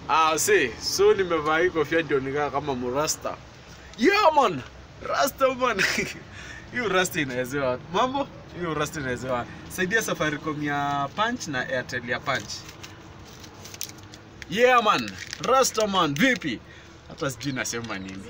So nimevaa hii kofia ndio nikaa kama mrasta. Yeah man, rasta man. Hiyo rasta inaelezewa. Mambo? Hiyo rasta inaelezewa. Saidia Safaricom ya Punch na Airtel ya Punch. Yeah man, rasta man, vipi? Hata sijui nasema nini.